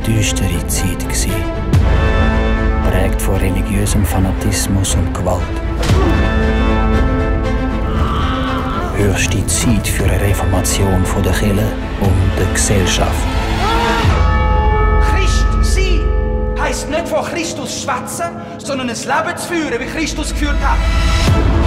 düstere Zeit gewesen. Prägt von religiösem Fanatismus und Gewalt. Höchste Zeit für eine Reformation von der Kirche und der Gesellschaft. Christ sein heisst nicht von Christus schwätzen, sondern ein Leben zu führen, wie Christus geführt hat.